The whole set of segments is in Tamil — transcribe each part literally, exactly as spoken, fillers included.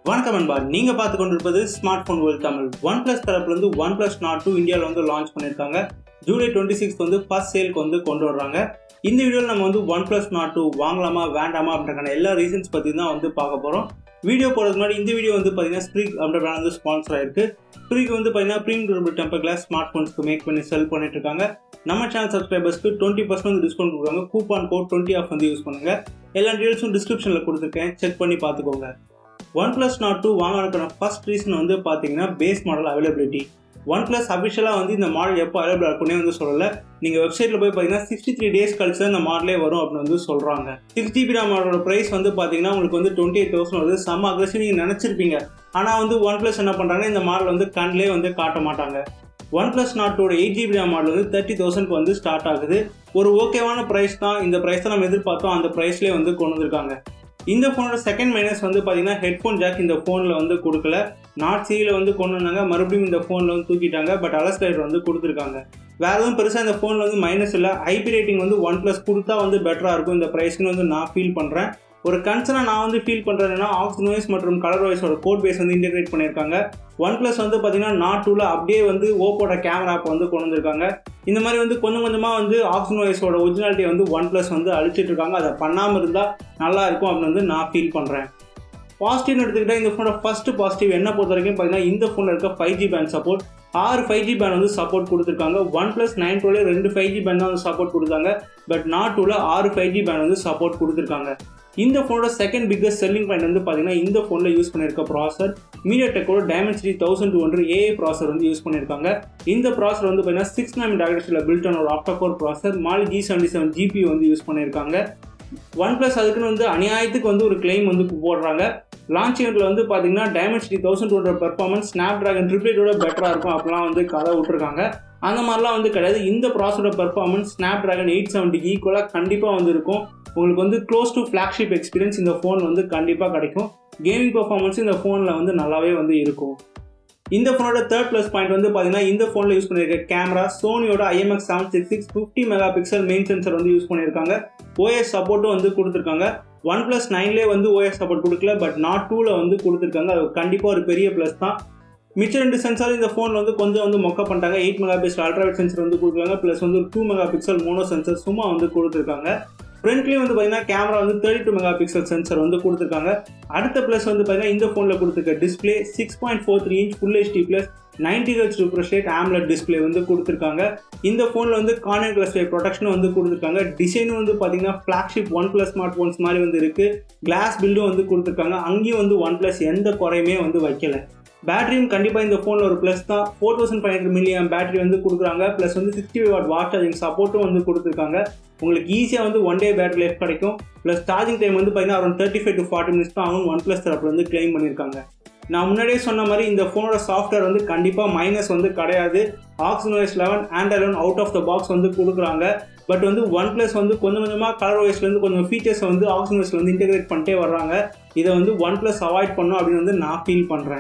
வணக்கம் அன்பா, நீங்க பார்த்து கொண்டிருப்பது smart phone world Tamil. OnePlus தரப்புல இருந்து ஒன் பிளஸ் நாட் டூ இந்தியாவில் வந்து லான்ச் பண்ணியிருக்காங்க. ஜூலை டுவெண்ட்டி சிக்ஸ் வந்து ஃபர்ஸ்ட் சேலுக்கு வந்து கொண்டு வர்றாங்க. இந்த வீடியோவில் நம்ம வந்து ஒன் பிளஸ் நாட் டூ வாங்கலாமா வேண்டாமா அப்படின்றக்கான எல்லா ரீசன்ஸ் பற்றி தான் வந்து பார்க்க போகிறோம். வீடியோ போகிறதுக்கு முன்னாடி இந்த வீடியோ வந்து பார்த்தீங்கன்னா ஸ்ப்ரீக் அப்படின்ற பிராண்ட் வந்து ஸ்பான்சர் ஆயிருக்கு. ஸ்ப்ரீக் வந்து பார்த்தீங்கன்னா premium durable temper glass smart ஃபோன்ஸ்க்கு மேக் பண்ணி செல் பண்ணிட்டு இருக்காங்க. நம்ம சேனல் சப்ஸ்கிரைபர்ஸ்க்கு டுவெண்ட்டி பர்சன்ட் வந்து டிஸ்கவுண்ட் கொடுக்குறாங்க. கூப்பான் கோட் டுவெண்ட்டி ஆஃப் வந்து யூஸ் பண்ணுங்க. எல்லா டீடைல்ஸும் டிஸ்கிரிப்ஷனில் கொடுத்துருக்கேன், செக் பண்ணி பார்த்துக்கோங்க. ஒன் பிளஸ் நாட் டூ வாங்கினதுக்கான ஃபர்ஸ்ட் ரீசன் வந்து பார்த்தீங்கன்னா base model availability. OnePlus அஃபிஷியலாக வந்து இந்த மாடல் எப்போ அவைலபிள் இருக்குன்னே வந்து சொல்லலை. நீங்கள் வெப்சைட்டில் போய் பார்த்தீங்கன்னா சிக்ஸ்டி த்ரீ டேஸ் கழிச்சு தான் இந்த மாடலே வரும் அப்படின்னு வந்து சொல்கிறாங்க. சிக்ஸ் ஜிபி மாடலோட ப்ரைஸ் வந்து பார்த்தீங்கன்னா உங்களுக்கு வந்து டுவெண்ட்டி எயிட் தௌசண்ட் வருது. செம்ம அக்ரெசிவ் நீங்கள் நினச்சிருப்பீங்க. ஆனால் வந்து ஒன் பிளஸ் என்ன பண்ணுறாங்கன்னா இந்த மாடல் வந்து கண்ணிலே வந்து காட்ட மாட்டாங்க. ஒன் பிளஸ் நாட்டோட எயிட் ஜிபி மாடல் வந்து தேர்ட்டி தௌசண்ட்க்கு வந்து ஸ்டார்ட் ஆகுது. ஒரு ஓகேவான ப்ரைஸ் தான். இந்த ப்ரைஸ் தான் நம்ம எதிர்பார்த்தோம், அந்த ப்ரைஸ்லேயே வந்து கொண்டு வந்திருக்காங்க. இந்த ஃபோனோட செகண்ட் மைனஸ் வந்து பார்த்தீங்கன்னா ஹெட்ஃபோன் ஜாக் இந்த ஃபோனில் வந்து கொடுக்கல. நாட் சியில் வந்து கொண்டு வந்தாங்க, மறுபடியும் இந்த ஃபோனில் வந்து தூக்கிட்டாங்க. பட் அலஸ்லைடர் வந்து கொடுத்துருக்காங்க. வேறு எதுவும் பெருசாக இந்த ஃபோனில் வந்து மைனஸ் இல்லை. ஐபி ரேட்டிங் வந்து ஒன் ப்ளஸ் கொடுத்தா வந்து பெட்டராக இருக்கும் இந்த ப்ரைஸ்க்குன்னு வந்து நான் ஃபீல் பண்ணுறேன். ஒரு கன்சர்னாக நான் வந்து ஃபீல் பண்ணுறேன்னா ஆக்ஸ் நோய்ஸ் மற்றும் கலர் வாய்ஸோட கோட் பேஸ் வந்து இன்டெகிரேட் பண்ணியிருக்காங்க. ஒன் பிளஸ் வந்து பார்த்தீங்கன்னா நாட் டூவில் அப்படியே வந்து ஓப்போட கேமரா ஆப் வந்து கொண்டு வந்திருக்காங்க. இந்த மாதிரி வந்து கொஞ்சம் கொஞ்சமாக வந்து ஆக்ஸ் நோய்ஸோட ஒரிஜினாலிட்டியை வந்து ஒன் பிளஸ் வந்து அழிச்சிட்டு இருக்காங்க. அதை பண்ணாமல் இருந்தால் நல்லா இருக்கும் அப்படின்னு வந்து நான் ஃபீல் பண்ணுறேன். பாசிட்டிவ்னு எடுத்துக்கிட்டால் இந்த ஃபோனோட ஃபர்ஸ்ட் பாசிட்டிவ் என்ன பொறுத்த வரைக்கும் பார்த்தீங்கன்னா இந்த ஃபோனில் இருக்க ஃபைவ் ஜி பேண்ட் சப்போர்ட். ஆறு ஃபைவ் ஜி பேண்ட் வந்து சப்போர்ட் கொடுத்துருக்காங்க. ஒன் பிளஸ் நைன் ப்ரோலே ரெண்டு ஃபைவ் ஜி பேண்ட் தான் வந்து சப்போர்ட் கொடுத்தாங்க. பட் நாட் டூவில் ஆறு ஃபைவ் ஜி பேண்ட் வந்து சப்போர்ட் கொடுத்துருக்காங்க. இந்த ஃபோனோட செகண்ட் பிக்கஸ்ட் செல்லிங் பாயிண்ட் வந்து பார்த்தீங்கன்னா இந்த ஃபோனில் யூஸ் பண்ணியிருக்க ப்ராசர் மீடியாடெக்கோட Dimensity thousand two hundred AI processor வந்து யூஸ் பண்ணியிருக்காங்க. இந்த ப்ராசர் வந்து பார்த்தீங்கன்னா சிக்ஸ் நாமினேட் ஆர்கிடெக்சரில் பில்ட் ஆன ஒரு octa core processor. Mali G seventy seven GPU வந்து யூஸ் பண்ணியிருக்காங்க. ஒன் பிளஸ் அதுக்குன்னு வந்து அநியாயத்துக்கு வந்து ஒரு கிளைம் வந்து போடுறாங்க. லான்ச் ஈவெண்ட்டில் வந்து பார்த்தீங்கன்னா Dimensity thousand two hundred performance Snapdragon ட்ரிப்ளேட்டோட பெட்டராக இருக்கும் அப்படிலாம் வந்து கதை விட்டுருக்காங்க. அந்த மாதிரிலாம் வந்து கிடையாது. இந்த ப்ராசரோட பெர்ஃபார்மன்ஸ் ஸ்னாப் டிராகன் எயிட் செவன்ட்டிக்கு ஈக்குவலாக கண்டிப்பாக வந்து இருக்கும். உங்களுக்கு வந்து க்ளோஸ் டு ஃப்ளாக்ஷிப் எக்ஸ்பீரியன்ஸ் இந்த ஃபோன் வந்து கண்டிப்பாக கிடைக்கும். கேமிங் பெர்ஃபார்மன்ஸ் இந்த ஃபோனில் வந்து நல்லாவே வந்து இருக்கும். இந்த ஃபோனோட தேர்ட் ப்ளஸ் பாயிண்ட் வந்து பார்த்தீங்கன்னா இந்த ஃபோனில் யூஸ் பண்ணியிருக்க கேமரா சோனியோட IMX seven six six fifty megapixel main sensor வந்து யூஸ் பண்ணியிருக்காங்க. ஓஎஸ் சப்போர்ட்டும் வந்து கொடுத்துருக்காங்க. ஒன் பிளஸ் நைன்லேயே வந்து ஓஎஸ் சப்போர்ட் கொடுக்கல, பட் நாட் டூவில் வந்து கொடுத்துருக்காங்க. அது கண்டிப்பாக ஒரு பெரிய ப்ளஸ் தான். மிச்ச ரெண்டு சென்சார் இந்த ஃபோனில் வந்து கொஞ்சம் வந்து மொக்க பண்ணிட்டாங்க. Eight megapixel ultrawide sensor வந்து கொடுக்குறாங்க. ப்ளஸ் வந்து two megapixel mono sensor சும்மா வந்து கொடுத்துருக்காங்க. ஃப்ரண்ட்லேயும் வந்து பார்த்தீங்கன்னா கேமரா வந்து thirty two megapixel sensor வந்து கொடுத்துருக்காங்க. அடுத்த ப்ளஸ் வந்து பார்த்தீங்கன்னா இந்த ஃபோனில் கொடுத்துருக்க display six point four three inch full HD plus ninety hertz refresh rate AMOLED display வந்து கொடுத்துருக்காங்க. இந்த ஃபோனில் வந்து கார்னர் கிளாஸ் ப்ரொடெக்ஷனும் வந்து கொடுத்துருக்காங்க. டிசைனும் வந்து பார்த்தீங்கன்னா flagship OnePlus smart phones மாதிரி வந்து இருக்குது. கிளாஸ் பில்டும் வந்து கொடுத்துருக்காங்க. அங்கேயும் வந்து ஒன் பிளஸ் எந்த குறையுமே வந்து வைக்கல. பேட்டரியும் கண்டிப்பாக இந்த ஃபோனில் ஒரு ப்ளஸ் தான். Four thousand five hundred milliamp battery வந்து கொடுக்குறாங்க. ப்ளஸ் வந்து sixty five watt watt charging சப்போர்ட்டும் வந்து கொடுத்துருக்காங்க. உங்களுக்கு ஈஸியாக வந்து ஒன் டே பேட்டரி லைஃப் கிடைக்கும். ப்ளஸ் சார்ஜிங் டைம் வந்து பார்த்தீங்கன்னா around thirty five to forty minutes தான் ஆகும் ஒன் பிளஸ் தரப்புல வந்து கிளைம் பண்ணியிருக்காங்க. நான் முன்னாடியே சொன்ன மாதிரி இந்த ஃபோனோட சாஃப்ட்வேர் வந்து கண்டிப்பாக மைனஸ் வந்து கிடையாது. ஆக்ஸ் நோய்ஸ் eleven Android eleven out of the box வந்து கொடுக்குறாங்க. பட் வந்து ஒன் பிளஸ் வந்து கொஞ்சம் கொஞ்சமாக கலர் வாய்ஸ்லேருந்து கொஞ்சம் ஃபீச்சர்ஸை வந்து ஆக்ஸ் நோய்ஸில் வந்து இன்டெகிரேட் பண்ணிட்டே வர்றாங்க. இதை வந்து ஒன் பிளஸ் அவாய்ட் பண்ணும் அப்படின்னு வந்து நான் ஃபீல் பண்ணுறேன்.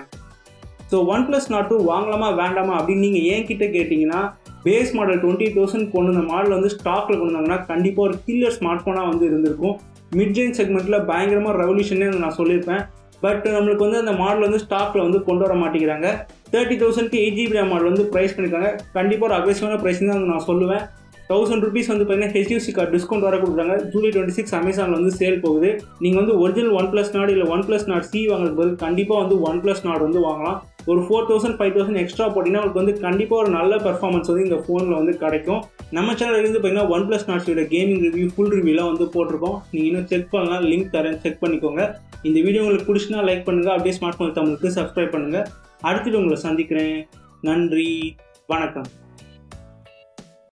So OnePlus Nord two வாங்கலாமா வேண்டாமா அப்படின்னு நீங்கள் ஏன் கிட்ட கேட்டிங்கன்னா பேஸ் மாடல் டுவெண்ட்டி தௌசண்ட் கொண்டு வந்த மாடல் வந்து ஸ்டாக்கில் கொண்டு வந்தாங்கன்னா கண்டிப்பாக ஒரு கில்லர் ஸ்மார்ட் ஃபோனாக வந்து இருந்திருக்கும். மிட் ரேஞ்ச் செக்மெண்ட்டில் பயங்கரமாக ரெவல்யூஷனே நான் சொல்லியிருப்பேன். பட் நம்மளுக்கு வந்து அந்த மாடல் வந்து ஸ்டாக்கில் வந்து கொண்டு வர மாட்டேங்கிறாங்க. தேர்ட்டி தௌசண்ட்க்கு எயிட் ஜிபி மாடல் வந்து ப்ரைஸ் பண்ணியிருக்காங்க. கண்டிப்பாக ஒரு அக்ரெசிவான ப்ரைஸ் தான் நான் சொல்லுவேன். தௌசண்ட் ருபீஸ் வந்து பார்த்தீங்கன்னா ஹெச்டிஎஃப்சி கார்டு டிஸ்கவுண்ட் வர கொடுக்குறாங்க. ஜூலை டுவெண்ட்டி சிக்ஸ் அமேசானில் வந்து சேல் போகுது. நீங்கள் வந்து ஒரிஜினல் ஒன் பிளஸ் நாட் இல்லை ஒன் பிளஸ் நாட் சி வாங்குறது பதில் கண்டிப்பாக வந்து ஒன் பிளஸ் நாட் வந்து வாங்கலாம். ஒரு four thousand five thousand extra போட்டிங்கன்னா உங்களுக்கு வந்து கண்டிப்பாக ஒரு நல்ல பெர்ஃபார்மன்ஸ் வந்து இந்த ஃபோனில் வந்து கிடைக்கும். நம்ம சேனல் இருந்து பார்த்தீங்கன்னா ஒன் பிளஸ் நாட்ஸோட கேமிங் ரிவ்யூ ஃபுல் ரிவ்யூலாம் வந்து போட்டிருக்கோம். நீங்கள் இன்னும் செக் பண்ணலாம், லிங்க் தரேன், செக் பண்ணிக்கோங்க. இந்த வீடியோ உங்களுக்கு பிடிச்சினா லைக் பண்ணுங்கள். அப்படியே ஸ்மார்ட் ஃபோன் தமிழுக்கு சப்ஸ்கிரைப் பண்ணுங்கள். அடுத்துட்டு உங்களை சந்திக்கிறேன். நன்றி, வணக்கம்.